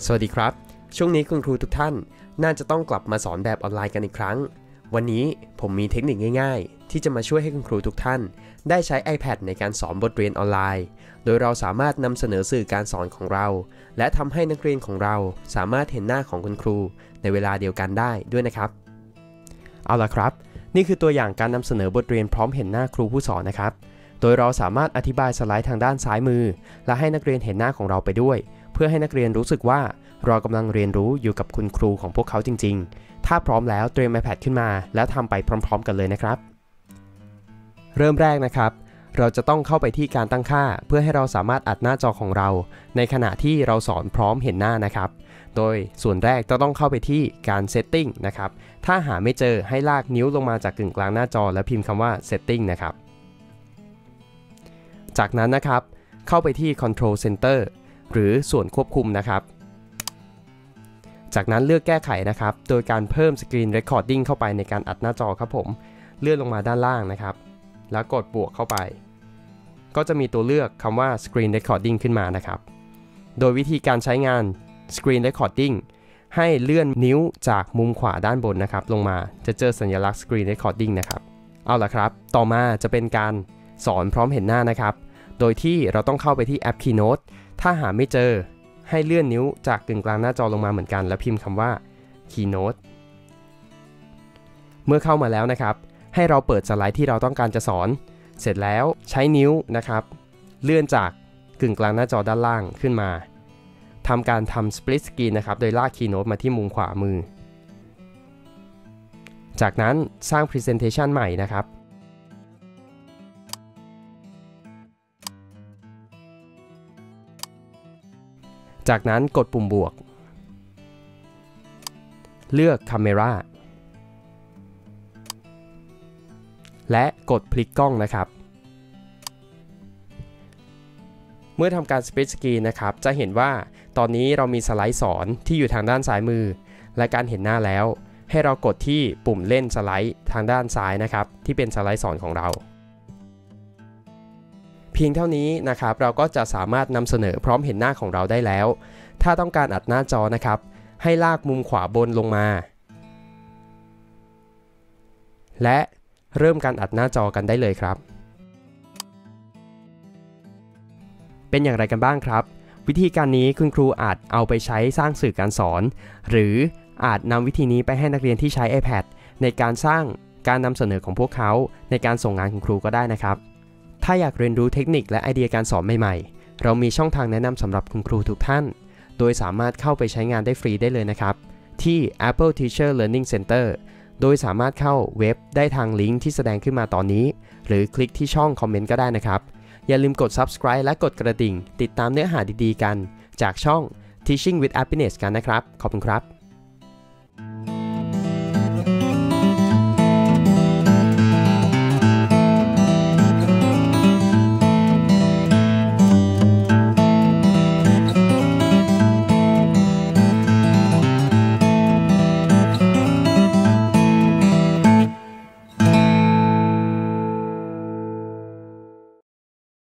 สวัสดีครับช่วงนี้คุณครูทุกท่านน่าจะต้องกลับมาสอนแบบออนไลน์กันอีกครั้งวันนี้ผมมีเทคนิคง่ายๆที่จะมาช่วยให้คุณครูทุกท่านได้ใช้ iPad ในการสอนบทเรียนออนไลน์โดยเราสามารถนำเสนอสื่อการสอนของเราและทำให้นักเรียนของเราสามารถเห็นหน้าของคุณครูในเวลาเดียวกันได้ด้วยนะครับเอาล่ะครับนี่คือตัวอย่างการนำเสนอบทเรียนพร้อมเห็นหน้าครูผู้สอนนะครับโดยเราสามารถอธิบายสไลด์ทางด้านซ้ายมือและให้นักเรียนเห็นหน้าของเราไปด้วยเพื่อให้นักเรียนรู้สึกว่าเรากำลังเรียนรู้อยู่กับคุณครูของพวกเขาจริงๆถ้าพร้อมแล้วเตรียม iPad ขึ้นมาแล้วทำไปพร้อมๆกันเลยนะครับเริ่มแรกนะครับเราจะต้องเข้าไปที่การตั้งค่าเพื่อให้เราสามารถอัดหน้าจอของเราในขณะที่เราสอนพร้อมเห็นหน้านะครับโดยส่วนแรกต้องเข้าไปที่การ Setting นะครับถ้าหาไม่เจอให้ลากนิ้วลงมาจากกึ่งกลางหน้าจอแล้วพิมพ์คำว่า Setting นะครับจากนั้นนะครับเข้าไปที่ Control Center หรือส่วนควบคุมนะครับจากนั้นเลือกแก้ไขนะครับโดยการเพิ่ม Screen Recording เข้าไปในการอัดหน้าจอครับผมเลื่อนลงมาด้านล่างนะครับแล้วกดบวกเข้าไปก็จะมีตัวเลือกคำว่า Screen Recording ขึ้นมานะครับโดยวิธีการใช้งาน Screen Recording ให้เลื่อนนิ้วจากมุมขวาด้านบนนะครับลงมาจะเจอสัญลักษณ์ Screen Recording นะครับเอาล่ะครับต่อมาจะเป็นการสอนพร้อมเห็นหน้านะครับโดยที่เราต้องเข้าไปที่แอป Keynote ถ้าหาไม่เจอให้เลื่อนนิ้วจากกึ่งกลางหน้าจอลงมาเหมือนกันแล้วพิมพ์คำว่า Keynote เมื่อเข้ามาแล้วนะครับให้เราเปิดสไลด์ที่เราต้องการจะสอนเสร็จแล้วใช้นิ้วนะครับเลื่อนจากกึ่งกลางหน้าจอด้านล่างขึ้นมาทำการทำ Split Screen นะครับโดยลาก Keynote มาที่มุมขวามือจากนั้นสร้าง Presentation ใหม่นะครับจากนั้นกดปุ่มบวกเลือก Camera และกดพลิกกล้องนะครับเมื่อทำการ Split Screen นะครับจะเห็นว่าตอนนี้เรามีสไลด์สอนที่อยู่ทางด้านซ้ายมือและการเห็นหน้าแล้วให้เรากดที่ปุ่มเล่นสไลด์ทางด้านซ้ายนะครับที่เป็นสไลด์สอนของเราเพียงเท่านี้นะครับเราก็จะสามารถนำเสนอพร้อมเห็นหน้าของเราได้แล้วถ้าต้องการอัดหน้าจอนะครับให้ลากมุมขวาบนลงมาและเริ่มการอัดหน้าจอกันได้เลยครับเป็นอย่างไรกันบ้างครับวิธีการนี้คุณครูอาจเอาไปใช้สร้างสื่อการสอนหรืออาจนำวิธีนี้ไปให้นักเรียนที่ใช้ iPad ในการสร้างการนำเสนอของพวกเขาในการส่งงานคุณครูก็ได้นะครับถ้าอยากเรียนรู้เทคนิคและไอเดียการสอนใหม่ๆเรามีช่องทางแนะนำสำหรับคุณครูทุกท่านโดยสามารถเข้าไปใช้งานได้ฟรีได้เลยนะครับที่ Apple Teacher Learning Center โดยสามารถเข้าเว็บได้ทางลิงก์ที่แสดงขึ้นมาตอนนี้หรือคลิกที่ช่องคอมเมนต์ก็ได้นะครับอย่าลืมกด Subscribe และกดกระดิ่งติดตามเนื้อหาดีๆกันจากช่อง Teaching with Happiness กันนะครับขอบคุณครับ